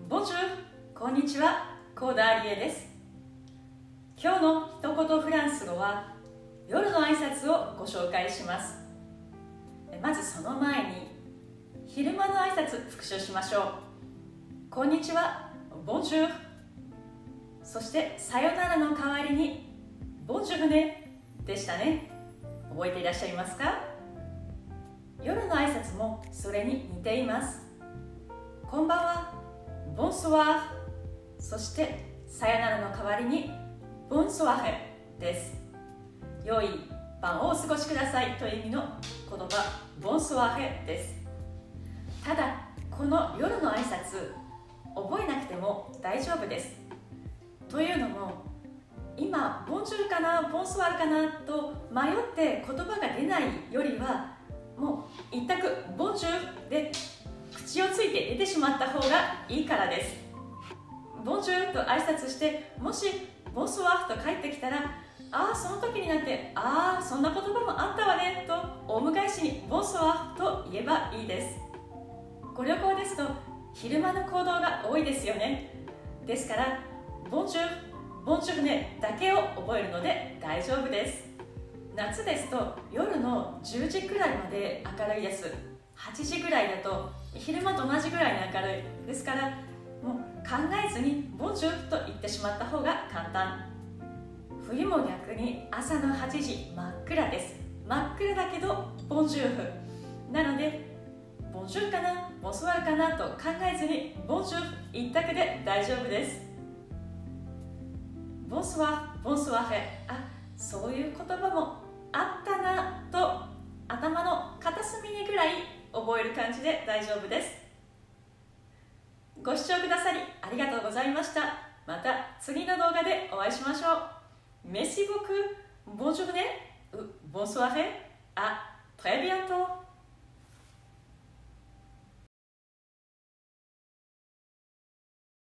ボンジュール、こんにちは、コーダーリエです。今日の一言フランス語は夜の挨拶をご紹介します。まずその前に昼間の挨拶復習しましょう。こんにちは、ボンジュール。そしてさよならの代わりにボンジュールねでしたね。覚えていらっしゃいますか？夜の挨拶もそれに似ています。こんばんは、ボンソワー。そしてさよならの代わりにボンソワーです。良い晩をお過ごしくださいという意味の言葉、ボンソワーです。ただこの夜の挨拶覚えなくても大丈夫です。というのも今ボンジュールかなボンソワールかなと迷って言葉が出ないよりはもう一択ボンジュールで口をついて出てしまった方がいいからです。ボンジュールと挨拶してもしボンソワールと帰ってきたらその時になってそんな言葉もあったわねと大迎えしにボンソワールと言えばいいです。ご旅行ですと昼間の行動が多いですよね。ですからボンジュール、ボンジュールねだけを覚えるので大丈夫です。夏ですと夜の10時くらいまで明るいです。8時ぐらいだと昼間と同じぐらいに明るいですからもう考えずにボンジュールと言ってしまった方が簡単。冬も逆に朝の8時真っ暗です。真っ暗だけどボンジュールなのでボンジュールかなボンソワールかなと考えずにボンジュール一択で大丈夫です。ボンソワール、ボンソワール、そういう言葉もあったなと頭の片隅にぐらい覚える感じで大丈夫です。ご視聴くださりありがとうございました。また次の動画でお会いしましょう。Merci beaucoup, bonne journée, bonne soirée, à très bientôt.